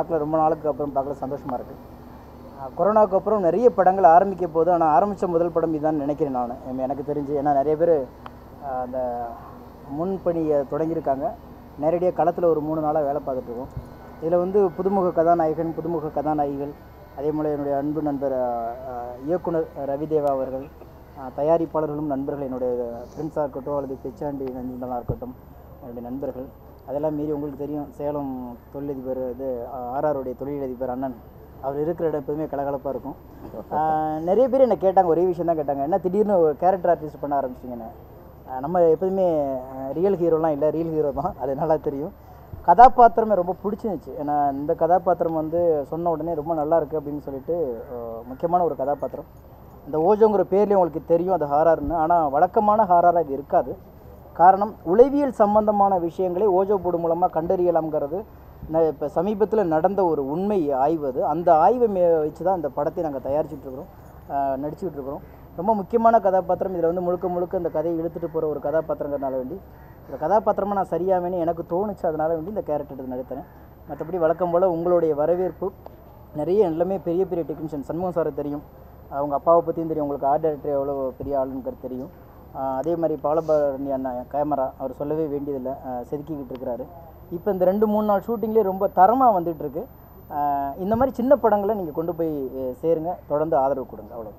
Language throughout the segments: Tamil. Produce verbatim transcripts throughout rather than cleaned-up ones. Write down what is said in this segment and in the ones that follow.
பார்க்கல, ரொம்ப நாளுக்கு அப்புறம் பார்க்கல, சந்தோஷமாக இருக்குது. கொரோனாவுக்கு அப்புறம் நிறைய படங்கள் ஆரம்பிக்க போது, ஆனால் ஆரம்பித்த முதல் படம் இதான்னு நினைக்கிறேன் நான், எனக்கு தெரிஞ்சு. ஏன்னா நிறைய பேர் அந்த முன்பணியை தொடங்கியிருக்காங்க, நேரடியாக களத்தில் ஒரு மூணு நாளாக வேலை பார்த்துட்ருக்கோம். இதில் வந்து புதுமுக கதாநாயகன், புதுமுக கதாநாயகிகள், அதே போல் என்னுடைய அன்பு நண்பர் இயக்குனர் ரவிதேவா அவர்கள், தயாரிப்பாளர்களும் நண்பர்கள், என்னுடைய ஃப்ரெண்ட்ஸாக இருக்கட்டும் அல்லது பிச்சாண்டி நண்பர்களாக இருக்கட்டும், என்னுடைய நண்பர்கள். அதெல்லாம் மீறி உங்களுக்கு தெரியும், சேலம் தொழிலதிபர் இது ஆர்ஆருடைய தொழிலதிபர் அண்ணன், அவர் இருக்கிற இடம் எப்போதுமே கலகலப்பாக இருக்கும். நிறைய பேர் என்னை கேட்டாங்க, ஒரே விஷயம் தான் கேட்டாங்க, என்ன திடீர்னு ஒரு கேரக்டர் ஆர்டிஸ்ட் பண்ண ஆரம்பிச்சிங்கன்னு. நம்ம எப்போதுமே ரியல் ஹீரோலாம் இல்லை, ரியல் ஹீரோ தான், அது நல்லா தெரியும். கதாபாத்திரமே ரொம்ப பிடிச்சிருந்துச்சு. ஏன்னா இந்த கதாபாத்திரம் வந்து சொன்ன உடனே ரொம்ப நல்லா இருக்குது அப்படின்னு சொல்லிட்டு, முக்கியமான ஒரு கதாபாத்திரம். இந்த ஓஜோங்கிற பேர்லேயும் உங்களுக்கு தெரியும் அது ஹாரர்னு, ஆனால் வழக்கமான ஹாரராக இது இருக்காது. காரணம், உளவியல் சம்பந்தமான விஷயங்களை ஓஜோ போர்டு மூலமாக கண்டறியலாம்ங்கிறது இப்போ சமீபத்தில் நடந்த ஒரு உண்மை ஆய்வு. அது அந்த ஆய்வை மே வச்சு தான் இந்த படத்தை நாங்கள் தயாரிச்சுட்ருக்குறோம், நடிச்சுக்கிட்டு இருக்கிறோம். ரொம்ப முக்கியமான கதாபாத்திரம். இதில் வந்து முழுக்க முழுக்க இந்த கதையை இழுத்துட்டு போகிற ஒரு கதாபாத்திரங்கிறனால வேண்டி, இந்த கதாபாத்திரமாக நான் சரியாமேன்னு எனக்கு தோணுச்சு, அதனால் வேண்டி இந்த கேரக்டர் எடுத்து நடத்துகிறேன். மற்றபடி வழக்கம் போல் உங்களுடைய வரவேற்பு நிறைய, எல்லாமே பெரிய பெரிய டெக்னீஷியன். சண்முகம் சாரை தெரியும், அவங்க அப்பாவை பற்றியும் தெரியும், உங்களுக்கு ஆர்ட் டைரக்டர் எவ்வளோ பெரிய ஆளுங்கிறது தெரியும். அதே மாதிரி பாலபரணி அண்ணா கேமரா, அவர் சொல்லவே வேண்டியதில்லை, செதுக்கிக்கிட்டு இருக்கிறாரு. இப்போ இந்த ரெண்டு மூணு நாள் ஷூட்டிங்லேயே ரொம்ப தரமாக வந்துட்டுருக்கு. இந்த மாதிரி சின்ன படங்களை நீங்கள் கொண்டு போய் சேருங்க, தொடர்ந்து ஆதரவு கொடுங்க, அவ்வளோ.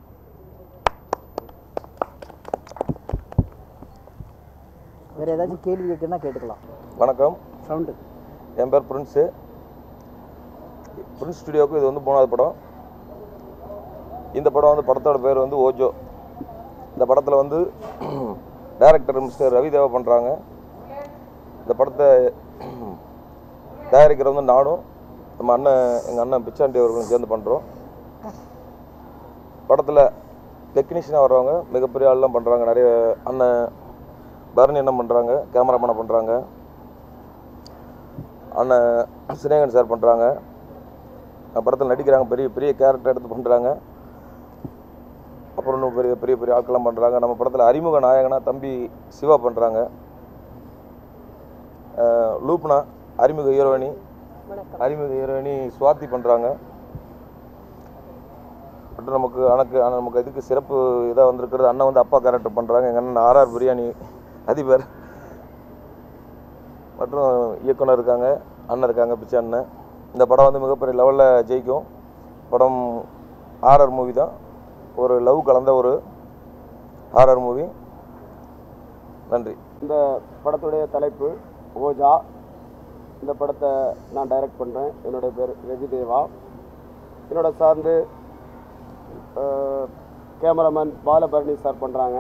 வேறு ஏதாச்சும் கேள்வி கேட்குன்னா கேட்டுக்கலாம். வணக்கம், சவுண்டு. என் பேர் பிரின்ஸு. பிரின்ஸ் ஸ்டுடியோவுக்கு இது வந்து மூணாவது படம். இந்த படம் வந்து படத்தோட பேர் வந்து ஓஜோ. இந்த படத்தில் வந்து டைரக்டர் மிஸ்டர் ரவிதேவா பண்ணுறாங்க. இந்த படத்தை தயாரிக்கிற வந்து நானும் நம்ம அண்ணன் எங்கள் அண்ணன் பிச்சாண்டி அவர்களும் சேர்ந்து பண்ணுறோம். படத்தில் டெக்னீஷியனாக வர்றவங்க மிகப்பெரிய ஆள்லாம் பண்ணுறாங்க. நிறைய அண்ணன் பரணி என்ன பண்ணுறாங்க, கேமராமேனை பண்ணுறாங்க, அண்ணன் சினேகன் சார் பண்ணுறாங்க. படத்தில் நடிக்கிறாங்க, பெரிய பெரிய கேரக்டர் எடுத்து பண்ணுறாங்க. அப்புறம் இன்னும் பெரிய பெரிய பெரிய ஆட்கள்லாம் பண்ணுறாங்க. நம்ம படத்தில் அறிமுக நாயகனாக தம்பி சிவா பண்ணுறாங்க. லூப்னா அறிமுக ஹீரோயினி அறிமுக ஹீரோயினி சுவாதி பண்ணுறாங்க. மற்றும் நமக்கு எனக்கு நமக்கு இதுக்கு சிறப்பு இதாக வந்திருக்கிறது, அண்ணன் வந்து அப்பா கேரக்டர் பண்ணுறாங்க. எங்கள் அண்ணன் ஆர்ஆர் பிரியாணி அதிபர். மற்றும் இயக்குனர் இருக்காங்க, அண்ணன் இருக்காங்க, பிச்சை அண்ணன். இந்த படம் வந்து மிகப்பெரிய லெவலில் ஜெயிக்கும். படம் ஹாரர் மூவி தான், ஒரு லவ் கலந்த ஒரு ஹாரர் மூவி. நன்றி. இந்த படத்துடைய தலைப்பு ஓஜா. இந்த படத்தை நான் டைரக்ட் பண்ணுறேன். என்னுடைய பேர் ரவிதேவா. என்னோட சார்ந்து கேமராமேன் பாலபரணி சார் பண்ணுறாங்க.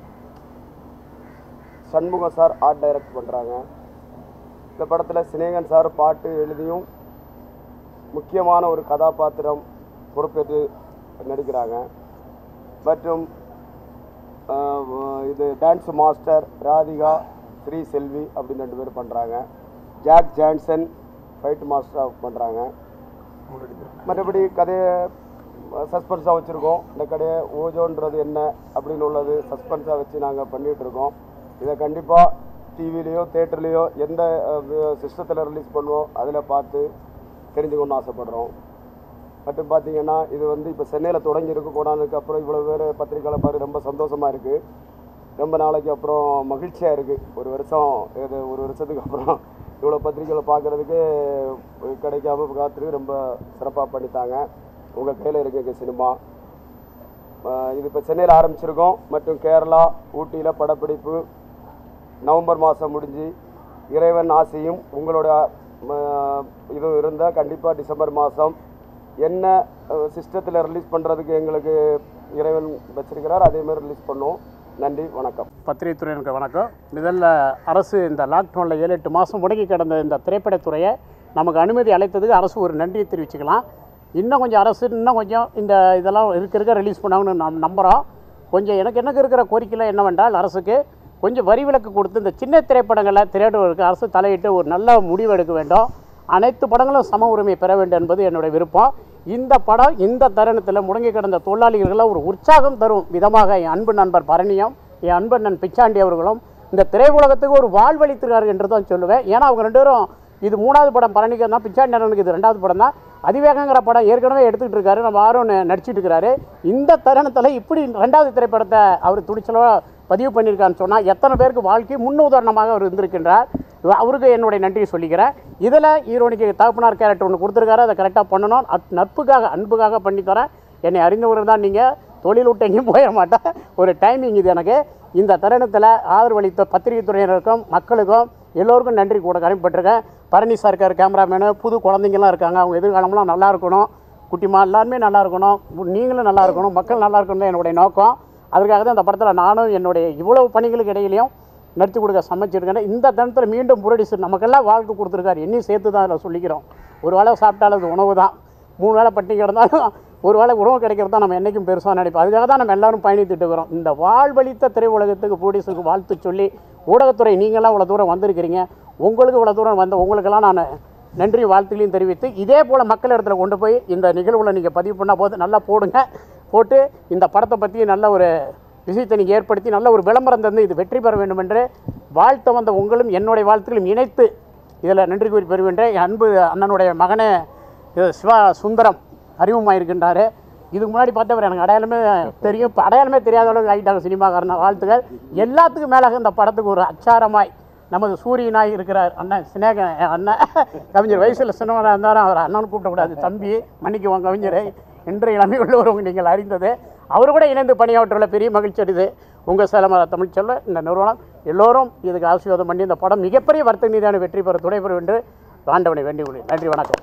சண்முகம் சார் ஆர்ட் டைரக்ட் பண்ணுறாங்க. இந்த படத்தில் சினேகன் சார் பாட்டு எழுதியும் முக்கியமான ஒரு கதாபாத்திரம் பொறுப்பேற்று நடிக்கிறாங்க. மற்றும் இது டான்ஸ் மாஸ்டர் ராதிகா, ஸ்ரீ செல்வி அப்படின்னு ரெண்டு பேர் பண்ணுறாங்க. ஜாக் ஜான்சன் ஃபைட் மாஸ்டராக பண்ணுறாங்க. மற்றபடி கதையை சஸ்பென்ஸாக வச்சுருக்கோம். இந்த கதையை ஓஜோன்றது என்ன அப்படின்னு உள்ளது சஸ்பென்ஸாக வச்சு நாங்கள் பண்ணிகிட்ருக்கோம். இதை கண்டிப்பாக டிவிலேயோ தேட்டர்லேயோ எந்த சிஸ்டத்தில் ரிலீஸ் பண்ணுவோம் அதில் பார்த்து தெரிஞ்சுக்கணும்னு ஆசைப்படுறோம். மற்றும் பார்த்திங்கன்னா இது வந்து இப்போ சென்னையில் தொடங்கியிருக்கு. கொண்டாந்ததுக்கு அப்புறம் இவ்வளோ பேர் பத்திரிக்கையில் பார்த்து ரொம்ப சந்தோஷமாக இருக்குது. ரொம்ப நாளைக்கு அப்புறம் மகிழ்ச்சியாக இருக்குது. ஒரு வருஷம் இது ஒரு வருஷத்துக்கு அப்புறம் இவ்வளோ பத்திரிக்கையில் பார்க்குறதுக்கு கிடைக்காம காத்துருக்கு. ரொம்ப சிறப்பாக பண்ணித்தாங்க. உங்கள் கையில் இருக்குது சினிமா. இது இப்போ சென்னையில் ஆரம்பிச்சிருக்கோம். மற்றும் கேரளா, ஊட்டியில் படப்பிடிப்பு நவம்பர் மாதம் முடிஞ்சு, இறைவன் ஆசையும் உங்களோட இதுவும் இருந்தால் கண்டிப்பாக டிசம்பர் மாதம் என்ன சிஸ்டத்தில் ரிலீஸ் பண்ணுறதுக்கு எங்களுக்கு இறைவன் வச்சிருக்கிறார், அதேமாதிரி ரிலீஸ் பண்ணுவோம். நன்றி, வணக்கம். பத்திரிகைத்துறையினருக்கு வணக்கம். முதல்ல அரசு இந்த லாக்டவுனில் ஏழு எட்டு மாதம் முடங்கி கிடந்த இந்த திரைப்படத்துறையை நமக்கு அனுமதி அளித்ததுக்கு அரசு ஒரு நன்றியை தெரிவிச்சுக்கலாம். இன்னும் கொஞ்சம் அரசு இன்னும் கொஞ்சம் இந்த இதெல்லாம் இருக்க இருக்க ரிலீஸ் பண்ணாங்கன்னு நாம் நம்புகிறோம். கொஞ்சம் எனக்கு எனக்கு இருக்கிற கோரிக்கையில் என்னவென்றால், அரசுக்கு கொஞ்சம் வரி விலக்கு கொடுத்து இந்த சின்ன திரைப்படங்களை திரையிடுவதற்கு அரசு தலையிட்டு ஒரு நல்ல முடிவு எடுக்க வேண்டும். அனைத்து படங்களும் சம உரிமை பெற வேண்டும் என்பது என்னுடைய விருப்பம். இந்த படம் இந்த தருணத்தில் முடங்கி கிடந்த தொழிலாளிகளை ஒரு உற்சாகம் தரும் விதமாக என் அன்பு நண்பர் பரணியும் என் அன்பு நண்பன் பிச்சாண்டி அவர்களும் இந்த திரையுலகத்துக்கு ஒரு வாழ்வளித்திருக்கார்கள் என்று தான் சொல்லுவேன். ஏன்னா அவங்க ரெண்டு பேரும் இது மூணாவது படம் பழனிக்கு தான், பிச்சாண்டி அண்ணனுக்கு இது ரெண்டாவது படம் தான். அதிவேகங்கிற படம் ஏற்கனவே எடுத்துக்கிட்டு இருக்காரு, நம்ம ஆர்வம் நடிச்சிட்டு இருக்கிறாரு. இந்த தருணத்தில் இப்படி ரெண்டாவது திரைப்படத்தை அவர் துணிச்சலாக பதிவு பண்ணியிருக்கான்னு சொன்னால் எத்தனை பேருக்கு வாழ்க்கை முன் உதாரணமாக அவர் இருந்திருக்கின்றார். அவருக்கு என்னுடைய நன்றியை சொல்லிக்கிறேன். இதில் ஹீரோனிக்கு தகப்பனார் கேரக்டர் ஒன்று கொடுத்துருக்காரு, அதை கரெக்டாக பண்ணணும். நட்புக்காக அன்புக்காக பண்ணித்தரேன். என்னை அறிந்தவர் தான் நீங்கள், தொழில் விட்டு எங்கேயும் போயிட மாட்டேன். ஒரு டைமிங் இது எனக்கு. இந்த தருணத்தில் ஆதரவளித்த பத்திரிகை துறையினருக்கும் மக்களுக்கும் எல்லோருக்கும் நன்றி கூட கடமைப்பட்டிருக்கேன். பழனி சார் இருக்கார், கேமராமேனு, புது குழந்தைங்களாம் இருக்காங்க, அவங்க எதிர்காலம்லாம் நல்லா இருக்கணும். குட்டிமா எல்லாருமே நல்லா இருக்கணும், நீங்களும் நல்லா இருக்கணும், மக்கள் நல்லா இருக்கணும் தான் என்னுடைய நோக்கம். அதுக்காக தான் இந்த படத்தில் நானும் என்னுடைய இவ்வளவு பணிகளுக்கு இடையிலையும் நடித்து கொடுக்க சமைச்சிருக்கேன். இந்த தருணத்தில் மீண்டும் புரொடியூசர் நமக்கெல்லாம் வாழ்க்கை கொடுத்துருக்காரு, என்னையும் சேர்த்து தான் அதில் சொல்லிக்கிறோம். ஒரு வேளை சாப்பிட்டாலும் அது உணவு தான், மூணு வேளை பட்டி கிடந்தாலும் ஒரு வேளை உணவு கிடைக்கிறது தான் நம்ம என்றைக்கும் பெருசாக நினைப்போம். அதுக்காக தான் நம்ம எல்லோரும் பயணித்துட்டு இருக்கிறோம். இந்த வாழ்வழித்த திரையுலகத்துக்கு ப்ரொடியூசருக்கு வாழ்த்து சொல்லி, ஊடகத்துறை நீங்களாம் இவ்வளோ தூரம் வந்திருக்கிறீங்க, உங்களுக்கு இவ்வளோ தூரம் வந்த உங்களுக்கெல்லாம் நான் நன்றி வாழ்த்துலையும் தெரிவித்து, இதே போல் மக்கள் இடத்துல கொண்டு போய் இந்த நிகழ்வில் நீங்கள் பதிவு பண்ணால் போது நல்லா போடுங்க. போட்டு இந்த படத்தை பற்றி நல்ல ஒரு விஷயத்தை நீங்கள் ஏற்படுத்தி நல்ல ஒரு விளம்பரம் தந்து இது வெற்றி பெற வேண்டும் என்று வாழ்த்த வந்த உங்களும் என்னுடைய வாழ்த்துக்களும் இணைத்து இதில் நன்றி கூறி பெறுகின்றேன். என் அன்பு அண்ணனுடைய மகனே சிவா சுந்தரம் அறிமுகமாக இருக்கின்றார். இதுக்கு முன்னாடி பார்த்தவர் எனக்கு அடையாளமே தெரியும், இப்போ அடையாளமே தெரியாத அளவுக்கு ஆகிட்டாங்க சினிமாக்காரன. வாழ்த்துக்கள். எல்லாத்துக்கும் மேலாக இந்த படத்துக்கு ஒரு அச்சாரமாய் நமது சூரியனாய் இருக்கிறார் அண்ணன் சினேக அண்ணன் கவிஞர். வயசில் சின்னவனாக இருந்தாலும் அவர் அண்ணன் கூப்பிடக்கூடாது, தம்பி மன்னிக்குவாங்க கவிஞரை. இன்றைய இளமை உள்ளவங்க நீங்கள் அறிந்தது. அவர் கூட இணைந்து பணியாற்றுள்ள பெரிய மகிழ்ச்சி அடைது. உங்கள் சேலம் தமிழ் செல்வ இந்த நிறுவனம் எல்லோரும் இதுக்கு ஆசீர்வாதம் பண்ணி இந்த படம் மிகப்பெரிய வர்த்தக நீதியான வெற்றி பெற துணை பெறும் என்று ஆண்டவனை வேண்டி கொள்கிறேன். நன்றி, வணக்கம்.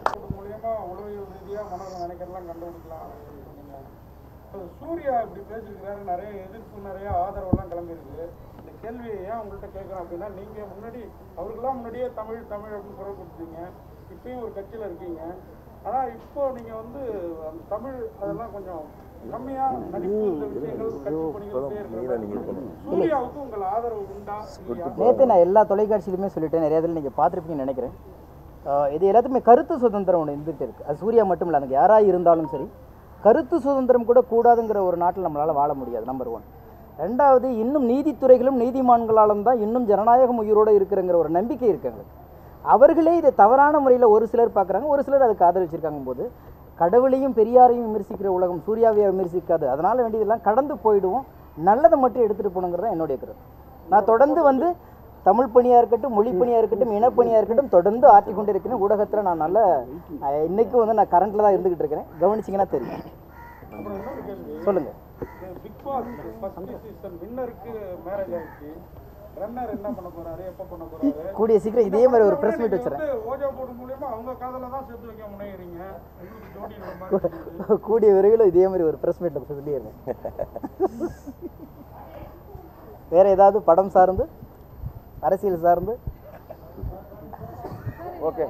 சூர்யா இப்படி பேசியிருக்கிறாரு, நிறைய எதிர்ப்பு, நிறைய ஆதரவெல்லாம் கிளம்பியிருக்கு. இந்த கேள்வியை ஏன் உங்கள்கிட்ட கேட்குறோம் அப்படின்னா, நீங்கள் முன்னாடி அவருக்கெல்லாம் முன்னாடியே தமிழ் தமிழ் அப்படின்னு குரல் கொடுத்தீங்க, இப்பயும் ஒரு கட்சியில் இருக்கீங்க. ஆனால் இப்போ நீங்கள் வந்து அந்த தமிழ் அதெல்லாம் கொஞ்சம் கம்மியாக நடிப்பு இந்த விஷயங்கள் கட்சி பணிகள் சூர்யாவுக்கு உங்கள் ஆதரவு உண்டா? நேற்று நான் எல்லா தொலைக்காட்சியிலுமே சொல்லிட்டேன், நிறைய இதில் நீங்கள் பார்த்துருப்பீங்கன்னு நினைக்கிறேன். இது எல்லாத்துக்குமே கருத்து சுதந்திரம் ஒன்று இருந்துகிட்டு இருக்குது. அது சூர்யா மட்டும் இல்லை, அதுக்கு யாராக இருந்தாலும் சரி, கருத்து சுதந்திரம் கூட கூடாதுங்கிற ஒரு நாட்டில் நம்மளால் வாழ முடியாது. Number one. ரெண்டாவது, இன்னும் நீதித்துறைகளும் நீதிமான்களாலும் தான் இன்னும் ஜனநாயகம் உயிரோடு இருக்கிறங்கிற ஒரு நம்பிக்கை இருக்காங்க. அவர்களே இதை தவறான முறையில் ஒரு சிலர் பார்க்குறாங்க, ஒரு சிலர் அதுக்கு ஆதரவிச்சிருக்காங்க போது கடவுளையும் பெரியாரையும் விமர்சிக்கிற உலகம் சூர்யாவையை விமர்சிக்காது. அதனால் வேண்டியதெல்லாம் கடந்து போயிடுவோம், நல்லதை மட்டும் எடுத்துகிட்டு போகணுங்கிறது என்னுடைய கருத்து. நான் தொடர்ந்து வந்து தமிழ் பணியாக இருக்கட்டும், மொழி பணியாக இருக்கட்டும், இனப்பணியாக இருக்கட்டும் தொடர்ந்து ஆற்றி கொண்டு இருக்கிறேன். ஊடகத்தில் நான் நல்ல இன்றைக்கும் வந்து நான் கரண்ட்டில் தான் இருந்துக்கிட்டு இருக்கிறேன். கவனிச்சிங்கன்னா தெரியும். சொல்லுங்கள். பிக் பாஸ் ஃபர்ஸ்ட் சீசன் வின்னருக்கு மேரேஜ் ஆயிடுச்சு. ரன்னர் என்ன பண்ண போறாரு, எப்போ பண்ண போறாரு? கூடிய சீக்கிரம் இதே மாதிரி ஒரு பிரஸ் மீட் வச்சுறேன். ஓஜா போர்டு மூலமா அவங்க காதல தான் சேர்த்து வைக்க முனைகிறீங்க. உங்களுக்கு ஜோடி கூடிய விரைவில் இதே மாதிரி ஒரு பிரஸ் மீட் சொல்லிடுறேன். வேற ஏதாவது படம் சார்ந்து, அரசியல் சார்ந்து? ஓகே.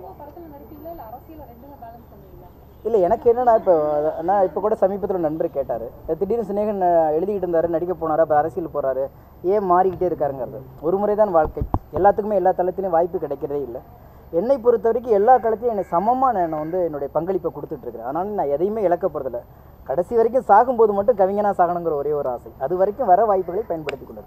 இல்லை, எனக்கு என்னன்னா, இப்போ நான் இப்போ கூட சமீபத்தில் ஒரு நண்பர் கேட்டார், திடீர்னு சினேகன் எழுதிக்கிட்டு இருந்தார், நடிக்க போனார், அப்போ அரசியல் போகிறாரு, ஏன் மாறிக்கிட்டே இருக்காருங்கிறது. ஒரு முறை தான் வாழ்க்கை, எல்லாத்துக்குமே எல்லா தளத்திலையும் வாய்ப்பு கிடைக்கிறதே இல்லை. என்னை பொறுத்த வரைக்கும் எல்லா காலத்திலையும் என்னை சமமாக நான் வந்து என்னுடைய பங்களிப்பை கொடுத்துட்ருக்கிறேன். அதனால் நான் எதையுமே இழக்க போகிறதில்ல. கடைசி வரைக்கும் சாகும்போது மட்டும் கவிஞனாக சாகணுங்கிற ஒரே ஒரு ஆசை. அது வரைக்கும் வர வாய்ப்புகளை பயன்படுத்தி கொள்ளுது.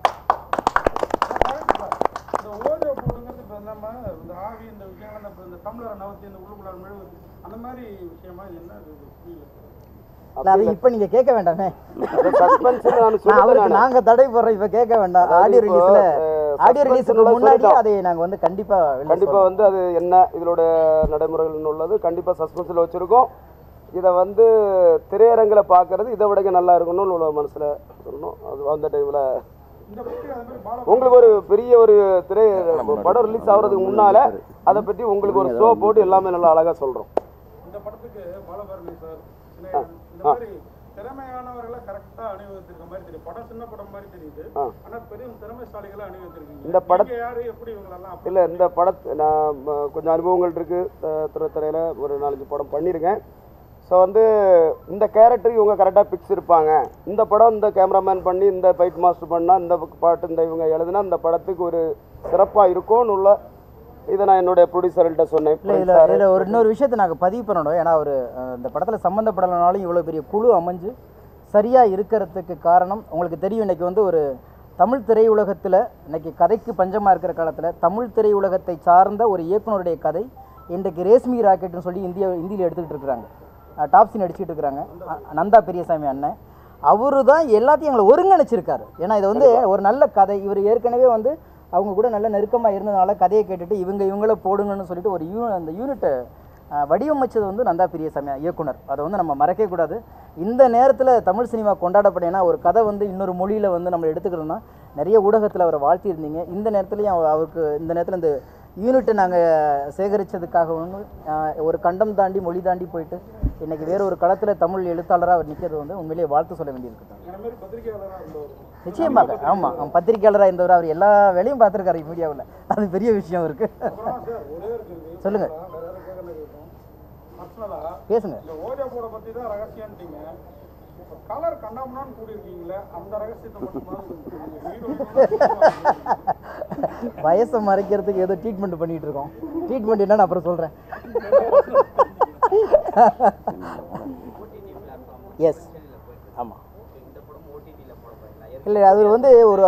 அது இப்ப நீங்க கேட்க வேண்டாமே, நாங்க தடை போடுறோம், இப்ப கேட்க வேண்டாம். ஆடியோ ரிலீஸ்ல ஆடியோ ரிலீஸுக்கு முன்னாடி அதை நாங்க வந்து கண்டிப்பா கண்டிப்பா வந்து அது என்ன இதோட நடைமுறைகள் உள்ளது கண்டிப்பா சஸ்பென்ஸ்ல வச்சிருக்கோம். இதை வந்து திரையரங்கில் பார்க்கறது இதை விட நல்லா இருக்கணும்னு உள்ள மனசுல சொல்லணும். அது அந்த டைம்ல உங்களுக்கு ஒரு பெரிய ஒரு திரை படம் ரிலீஸ் ஆகுறதுக்கு முன்னால அதை பற்றி உங்களுக்கு ஒரு ஷோ போட்டு எல்லாமே நல்லா அழகா சொல்றோம். இந்த படத்துக்கு பாலபாரதி சார் இந்த மாதிரி திறமையானவர்களை கரெக்டா அணிவகுத்திருக்க மாதிரி தெரியும். படம் சின்ன படம் மாதிரி தெரியுது, ஆனா பெரிய திறமைசாலிகளை அணிவகுத்திருக்கீங்க. இந்த படத்தை யாரு எப்படி இவங்களெல்லாம் இல்லை, இந்த படத்தை நான் கொஞ்சம் அனுபவங்கள் இருக்கு, திரைத்துறையில ஒரு நாலஞ்சு படம் பண்ணியிருக்கேன். ஸோ வந்து இந்த கேரக்டருக்கு இவங்க கரெக்டாக பிக்ஸ் இருப்பாங்க. இந்த படம் இந்த கேமராமேன் பண்ணி இந்த ஃபைட் மாஸ்டர் பண்ணால் இந்த பாட்டு இந்த இவங்க எழுதுனா இந்த படத்துக்கு ஒரு சிறப்பாக இருக்கும்னு உள்ள இதை நான் என்னுடைய ப்ரொடியூசர்கிட்ட சொன்னேன். இல்லை இல்லை இதில் ஒரு இன்னொரு விஷயத்தை நாங்கள் பதிவு பண்ணணும். ஏன்னா ஒரு இந்த படத்தில் சம்மந்தப்படலைனாலும் இவ்வளோ பெரிய குழு அமைஞ்சு சரியாக இருக்கிறதுக்கு காரணம் உங்களுக்கு தெரியும். இன்றைக்கி வந்து ஒரு தமிழ் திரையுலகத்தில் இன்றைக்கி கதைக்கு பஞ்சமாக இருக்கிற காலத்தில் தமிழ் திரையுலகத்தை சார்ந்த ஒரு இயக்குனருடைய கதை இன்றைக்கு ரேஷ்மி ராக்கெட்னு சொல்லி இந்தியா இந்தியில் எடுத்துக்கிட்டு இருக்கிறாங்க, டாப் சீன் அடிச்சுட்டு இருக்கிறாங்க. நந்தா பெரியசாமி அண்ணன் அவரு தான் எல்லாத்தையும் எங்களை ஒருங்கிணைச்சிருக்காரு. ஏன்னா இது வந்து ஒரு நல்ல கதை. இவர் ஏற்கனவே வந்து அவங்க கூட நல்ல நெருக்கமாக இருந்ததுனால கதையை கேட்டுட்டு இவங்க இவங்கள போடுங்கன்னு சொல்லிட்டு ஒரு யூ அந்த யூனிட்டை வடிவமைச்சது வந்து நந்தா பெரியசாமி இயக்குனர். அதை வந்து நம்ம மறக்கவே கூடாது. இந்த நேரத்தில் தமிழ் சினிமா கொண்டாடப்படேன்னா ஒரு கதை வந்து இன்னொரு மொழியில் வந்து நம்ம எடுத்துக்கிறோம்னா நிறைய ஊடகத்தில் அவரை வாழ்த்தியிருந்தீங்க. இந்த நேரத்துலையும் அவருக்கு இந்த நேரத்தில் இந்த யூனிட்டை நாங்கள் சேகரித்ததுக்காக ஒன்று ஒரு கண்டம் தாண்டி மொழி தாண்டி போயிட்டு இன்றைக்கி வேறு ஒரு களத்தில் தமிழ் எழுத்தாளராக அவர் நிற்கிறது வந்து உண்மையிலேயே வாழ்த்து சொல்ல வேண்டியிருக்கு. நிச்சயமாக ஆமாம், பத்திரிகையாளராக இருந்தவர். அவர் எல்லா வேலையும் பார்த்துருக்காரு மீடியாவில், அது பெரிய விஷயம் இருக்குது. சொல்லுங்கள், பேசுங்க. வயசை மறைக்கிறதுக்கு ஏதோ ட்ரீட்மெண்ட் பண்ணிட்டு இருக்கோம். ட்ரீட்மெண்ட் என்னன்னு அப்புறம் சொல்றேன். எஸ் ஆமாம், இல்லை அது வந்து ஒரு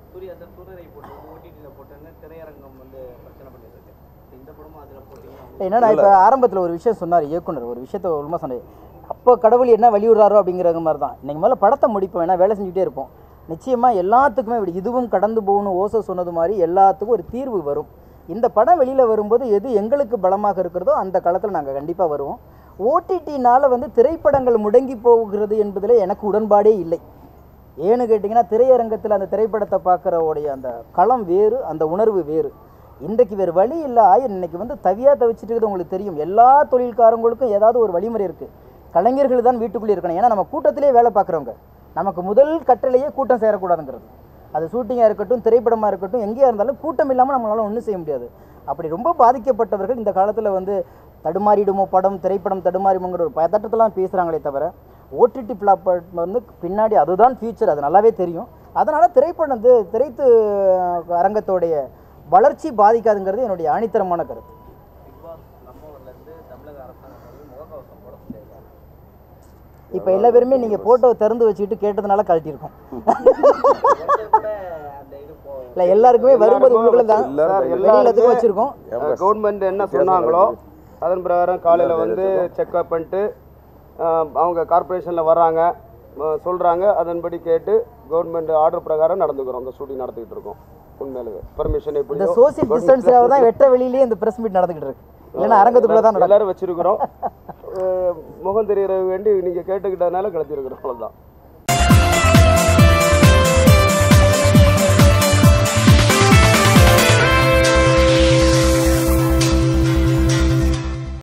என்னன்னா இப்போ ஆரம்பத்தில் ஒரு விஷயம் சொன்னார் இயக்குனர், ஒரு விஷயத்த உண்மை சொன்னார். அப்போ கடவுள் என்ன வழிவிடுறாரோ அப்படிங்கிற மாதிரி தான் இன்றைக்கி முதல்ல படத்தை முடிப்போம், வேணால் வேலை செஞ்சுக்கிட்டே இருப்போம். நிச்சயமாக எல்லாத்துக்குமே இப்படி இதுவும் கடந்து போகணும் ஓசோ சொன்னது மாதிரி எல்லாத்துக்கும் ஒரு தீர்வு வரும். இந்த படம் வெளியில் வரும்போது எது எங்களுக்கு பலமாக இருக்கிறதோ அந்த காலத்தில் நாங்கள் கண்டிப்பாக வருவோம். ஓடிடினால் வந்து திரைப்படங்கள் முடங்கி போகிறது என்பதில் எனக்கு உடன்பாடே இல்லை. ஏன்னு கேட்டிங்கன்னா திரையரங்கத்தில் அந்த திரைப்படத்தை பார்க்குறவோடைய அந்த களம் வேறு, அந்த உணர்வு வேறு. இன்றைக்கு வேறு வழி இல்லை. ஆயிரம் இன்றைக்கி வந்து தவியாக தவிச்சிட்டு இருக்குது. உங்களுக்கு தெரியும், எல்லா தொழில்காரங்களுக்கும் ஏதாவது ஒரு வழிமுறை இருக்குது. கலைஞர்கள் தான் வீட்டுக்குள்ளே இருக்கணும். ஏன்னா நம்ம கூட்டத்திலே வேலை பார்க்குறவங்க. நமக்கு முதல் கட்டளையே கூட்டம் சேரக்கூடாதுங்கிறது. அது ஷூட்டிங்காக இருக்கட்டும், திரைப்படமாக இருக்கட்டும், எங்கேயா இருந்தாலும் கூட்டம் இல்லாமல் நம்மளால் ஒன்றும் செய்ய முடியாது. அப்படி ரொம்ப பாதிக்கப்பட்டவர்கள் இந்த காலத்தில் வந்து தடுமாறிடுமோ படம், திரைப்படம் தடுமாறிடுமோங்கிற ஒரு பதட்டத்தெல்லாம் பேசுகிறாங்களே தவிர ஓடிடி பிளாட்ஃபார்ம் வந்து பின்னாடி அதுதான் ஃபியூச்சர், அது நல்லாவே தெரியும். அதனால் திரைப்படம் வந்து திரைத்து அரங்கத்தோடைய வளர்ச்சி பாதிக்காதுங்கிறது என்னுடைய ஆணித்தரமான கருத்து. இப்போ எல்லா பேருமே நீங்கள் ஃபோட்டோவை திறந்து வச்சுக்கிட்டு கேட்டதுனால கழட்டியிருக்கோம். இல்லை எல்லாருக்குமே வரும்போது உங்களுக்குள்ள தான் எல்லாத்துக்கும் வச்சுருக்கோம். கவர்மெண்ட் என்ன சொன்னாங்களோ அதன் பிரகாரம் காலையில் வந்து செக்அப் பண்ணிட்டு அவங்க கார்பரேஷனில் வர்றாங்க சொல்கிறாங்க, அதன்படி கேட்டு கவர்மெண்ட் ஆர்டர் பிரகாரம் நடந்துக்கிறோம். அந்த ஷூட்டிங் நடத்திக்கிட்டு இருக்கோம். உண்மையிலே பர்மிஷன் எப்படி இந்த சோசியல் டிஸ்டன்ஸாக தான் வெட்ட வெளியிலேயே இந்த ப்ரெஸ் மீட் நடந்துக்கிட்டு இருக்கு. இல்லைன்னா அரங்கத்துக்குள்ளே தான் எல்லாரும் வச்சிருக்கிறோம். முகம் தெரியற வேண்டி நீங்கள் கேட்டுக்கிட்டதுனால கிளச்சிருக்கிறோம். அவ்வளோதான்.